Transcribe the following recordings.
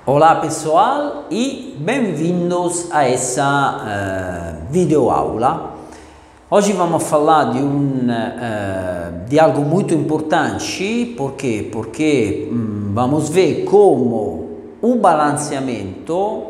Olá pessoal e bem-vindos a essa videoaula. Hoje vamos falar de algo muito importante, porque vamos ver como o balanceamento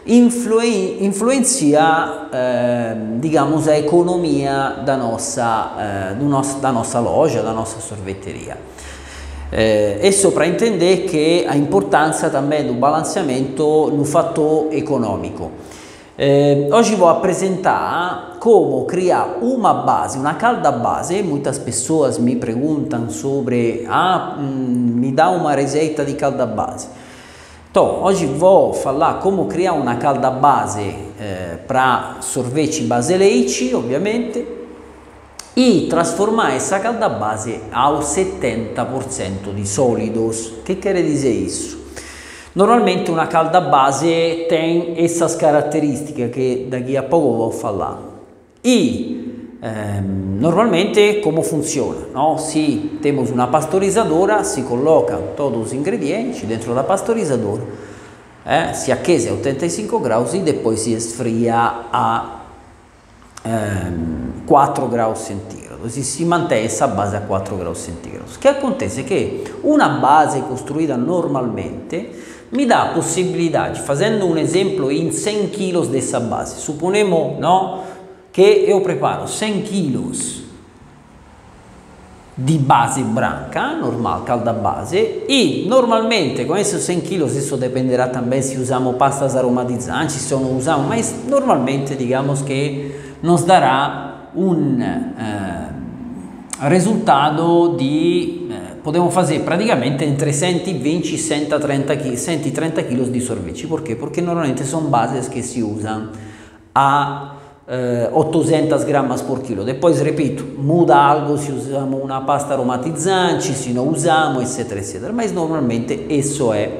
influencia, digamos, a economia da nossa loja, da nossa sorveteria. Isso para entender que a importância também do balanceamento no fator econômico. Hoje vou apresentar como criar uma base, uma calda base. Muitas pessoas me perguntam sobre, me dá uma receita de calda base. Então, hoje vou falar como criar uma calda base para sorvete base leite, ovviamente, e transformar essa calda base ao 70% de sólidos. O que quer dizer isso? Normalmente uma calda base tem essas características que daqui a pouco vou falar. E normalmente como funciona? No? Se temos uma pasteurizadora, si colocam todos os ingredienti dentro la pasteurizadora, si aquece a 85 graus e depois si esfria a 4 graus centigradi, si mantém essa base a 4 graus centigradi. O che acontece? Che una base costruita normalmente mi dà possibilità, facendo un esempio in 100 kg dessa base, supponiamo, no, che io preparo 100 kg di base branca, normal, calda base, e normalmente con questi 100 kg, isso dependerà também se usamos pastas aromatizzanti, se non usiamo, ma normalmente digamos che nos darà un risultato di, possiamo fare praticamente entre 120 e 130 kg di sorvete. Perché? Perché normalmente sono basi che si usano a 800 grammi per chilo. Depois, ripeto, muda algo se usiamo una pasta aromatizzante, se non usiamo, eccetera, eccetera. Ma normalmente eso è,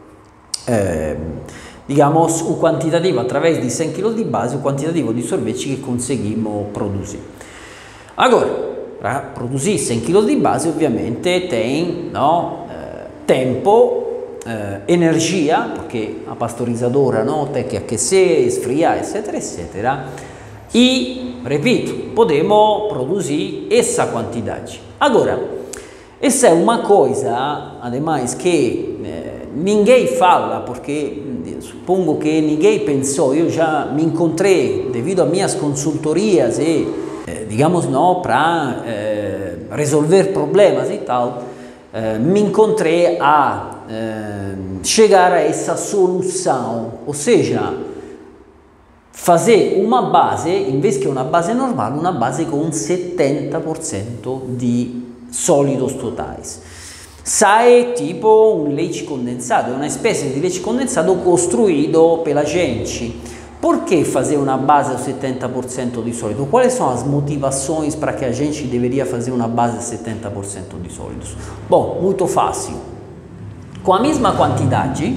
digamos, o quantitativo attraverso di 100 kg di base, o quantitativo di sorvete che conseguimos produzir. Agora, para produzir 100 kg di base, ovviamente tem, no, tempo, energia, perché a pasteurizadora, no, tem que aquecer, esfriar, eccetera, eccetera. E, ripeto, podemos produzir essa quantidade. Agora, essa é uma coisa, ademais, que ninguém fala, porque suppongo che ninguém pensou. Io già mi incontrei, devido a minhas consultorias e, digamos, no, para resolver problemas e tal, me encontrei a chegar a essa solução, ou seja, fazer uma base, em vez que uma base normal, uma base com 70% di sólidos totais. Sai tipo un leite condensato, è una specie di leite condensato costruito pela gente. Perché fazer uma base ao 70% di solido? Quais são as motivações para que a gente deveria fazer uma base a 70% di sólidos? Bom, muito fácil. Com a mesma quantidade,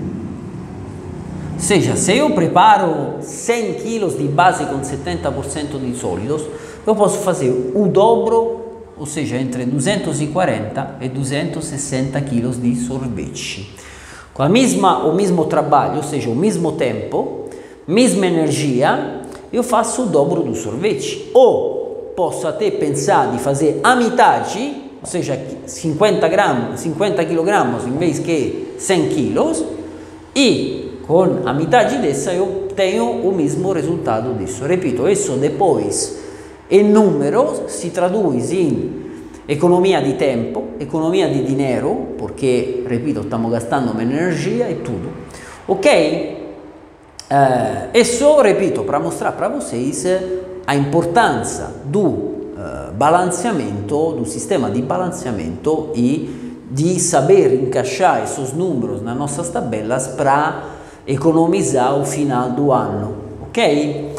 ou seja, se eu preparo 100 kg di base com 70% di sólidos, eu posso fazer o dobro, ou seja, entre 240 e 260 kg di sorvete. Com o mesmo trabalho, ou seja, o mesmo tempo, mesma energia, eu faço o dobro do sorvete. Ou posso até pensar de fazer a metade, ou seja, 50 kg em vez que 100 kg, e com a metade dessa eu tenho o mesmo resultado disso. Repito, isso depois em números si traduz in economia di tempo, economia di dinero, perché, ripeto, stiamo gastando meno energia e tutto, ok? Isso, ripeto, para mostrar para vocês a importância do balanceamento, do sistema di balanceamento e di saber encaixar esses números nas nossas tabelas para economizar o final do ano, ok?